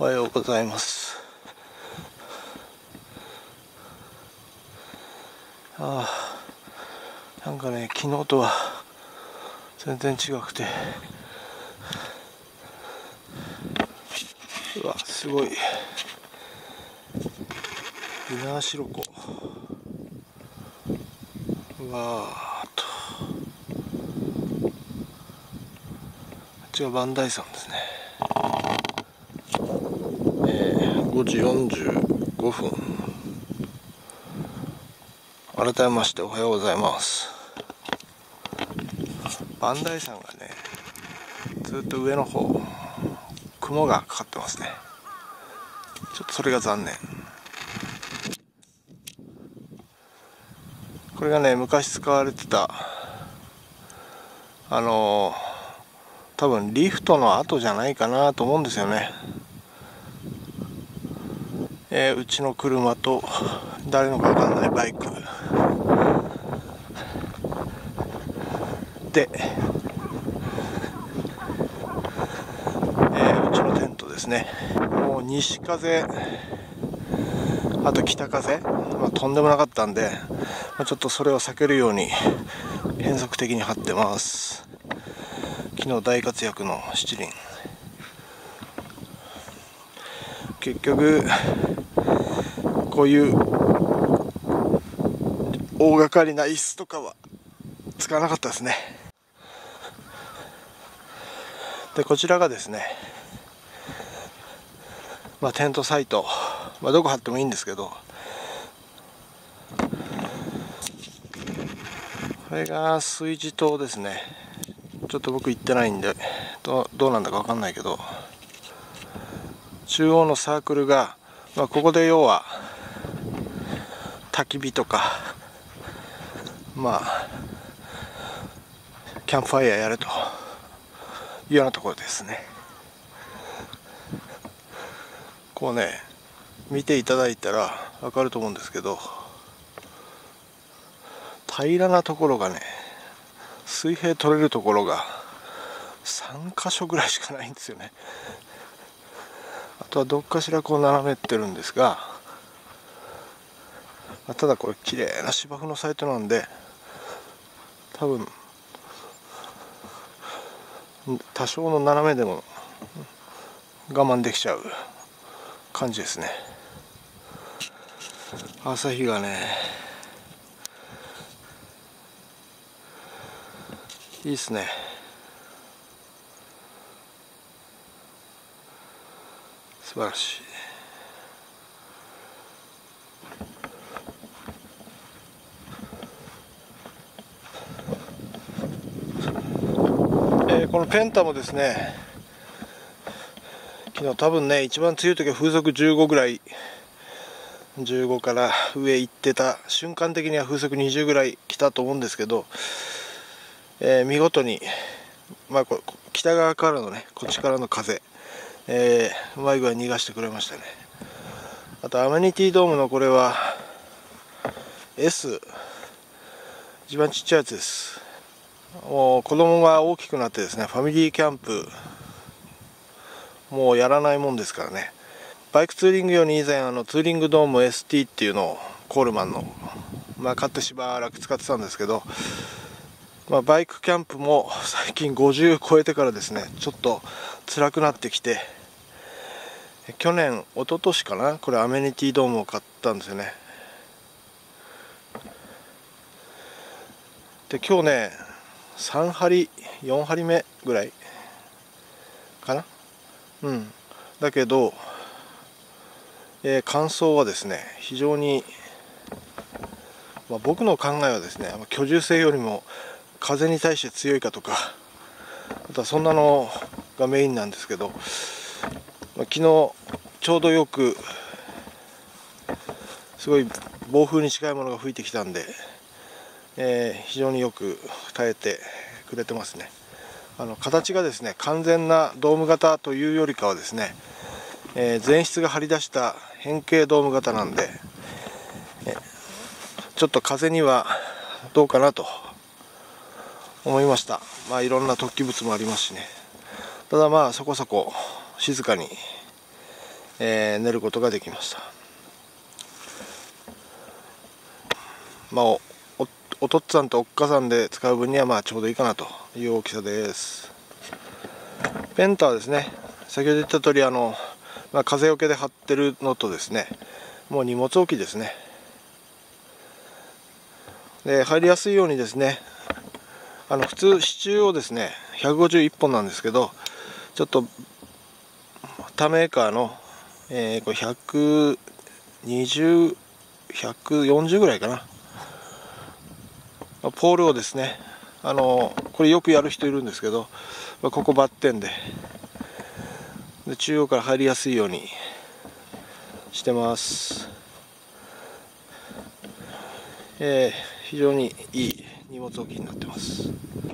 おはようございます。なんかね、昨日とは全然違くて、うわ、すごい。猪苗代湖。うわーっと。こっちが磐梯山ですね。5時45分。改めましておはようございます。磐梯山がね、ずっと上の方、雲がかかってますね。ちょっとそれが残念。これがね、昔使われてた多分リフトの跡じゃないかなと思うんですよね。うちの車と誰のか分かんないバイクで、うちのテントですね。もう西風、あと北風、とんでもなかったんで、ちょっとそれを避けるように変則的に張ってます。昨日大活躍の七輪。結局こういう大掛かりな椅子とかは使わなかったですね。で、こちらがですね、テントサイト、どこ張ってもいいんですけど、これが炊事棟ですね。ちょっと僕行ってないんでどうなんだか分かんないけど、中央のサークルが、ここで要は焚き火とかキャンプファイヤーやれというようなところですね。こうね、見ていただいたら分かると思うんですけど、平らなところがね、水平取れるところが3箇所ぐらいしかないんですよね。あとはどっかしらこう斜めってるんですが、ただこれ綺麗な芝生のサイトなんで、多分多少の斜めでも我慢できちゃう感じですね。朝日がね、いいですね。素晴らしい。このペンタもですね、昨日多分ね、一番強い時は風速15ぐらい、15から上行ってた、瞬間的には風速20ぐらい来たと思うんですけど、見事に、北側からのね、こっちからの風、うまい具合に逃がしてくれましたね。あとアメニティドームのこれは S、 一番ちっちゃいやつです。もう子供が大きくなってですね、ファミリーキャンプもうやらないもんですからね。バイクツーリング用に以前ツーリングドーム ST っていうのをコールマンの買ってしばらく使ってたんですけど、バイクキャンプも最近50超えてからですね、ちょっと辛くなってきて、去年一昨年かな、これアメニティドームを買ったんですよね。で、今日ね、3針4針目ぐらいかな。だけど、感想はですね、非常に、僕の考えはですね、居住性よりも風に対して強いかとか、あとはそんなのがメインなんですけど、昨日ちょうどよくすごい暴風に近いものが吹いてきたんで、非常によく耐えてくれてますね。形がですね、完全なドーム型というよりかはですね、前室が張り出した変形ドーム型なんで、ちょっと風にはどうかなと思いました。いろんな突起物もありますしね。ただそこそこ静かに寝ることができました。まあお父っつぁんとおっかさんで使う分にはまあちょうどいいかなという大きさです。ペンタはですね、先ほど言った通り風よけで貼ってるのとですね、もう荷物置きですね。で入りやすいようにですね、普通支柱をですね151本なんですけど、ちょっと他メーカーの、これ120、140ぐらいかな、ポールをですね、これよくやる人いるんですけど、ここバッテンで中央から入りやすいようにしてます。非常にいい荷物置きになってます。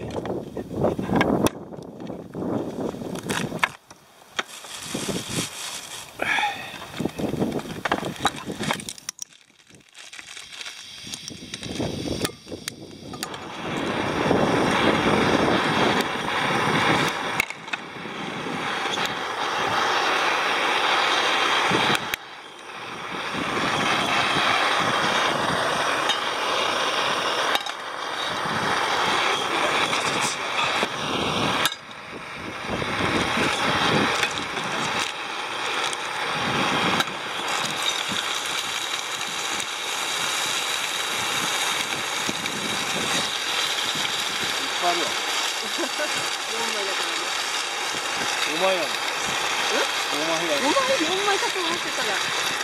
あるわ。4枚だからね。5枚やん。5枚やん。4枚かと思ってたら。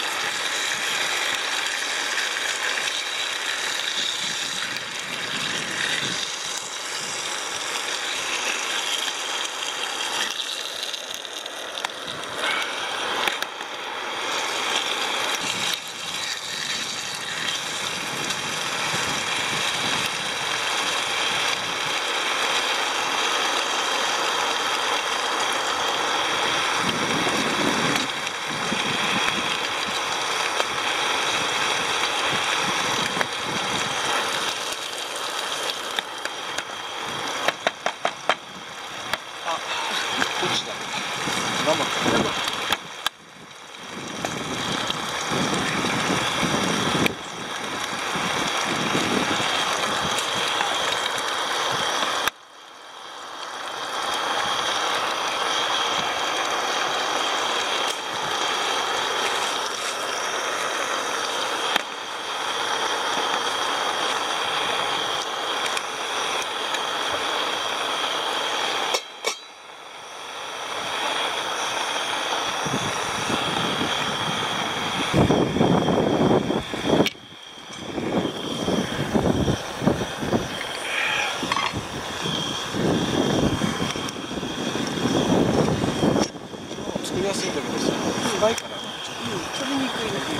作りやすいんだけどさ、深いからな、ちょっと取りにくいね。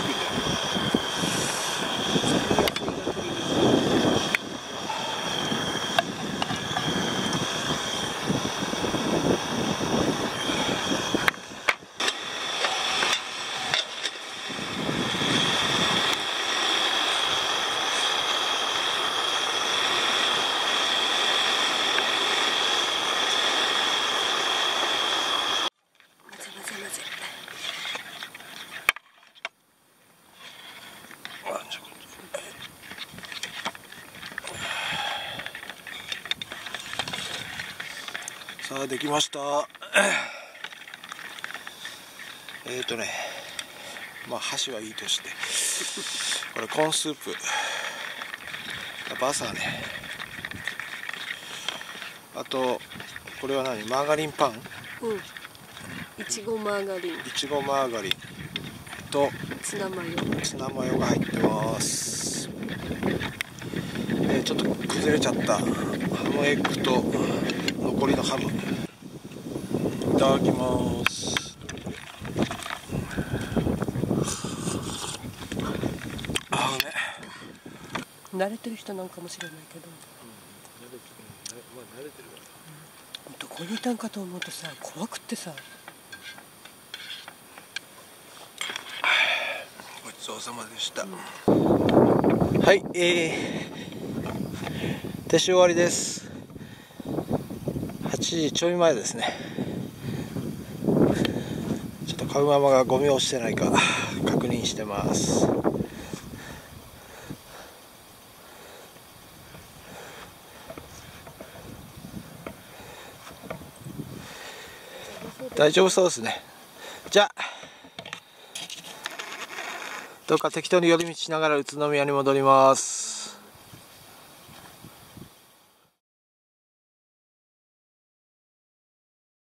さあできました。まあ箸はいいとして、これコーンスープ、バサーね、あとこれは何、マーガリンパン、 いちごマーガリン、 いちごマーガリンとツナマヨが入ってます。ちょっと崩れちゃったハムエッグと残りのハム、いただきます。 慣れてる人なんかもしれないけど、 慣れてるわ。 どこにいたんかと思うとさ、怖くってさ。 ごちそうさまでした。はい、撤収終わりです。8時ちょい前ですね。ちょっと買うママがゴミを落ちてないか確認してます。大丈夫そうですね。じゃあどうか適当に寄り道しながら宇都宮に戻ります。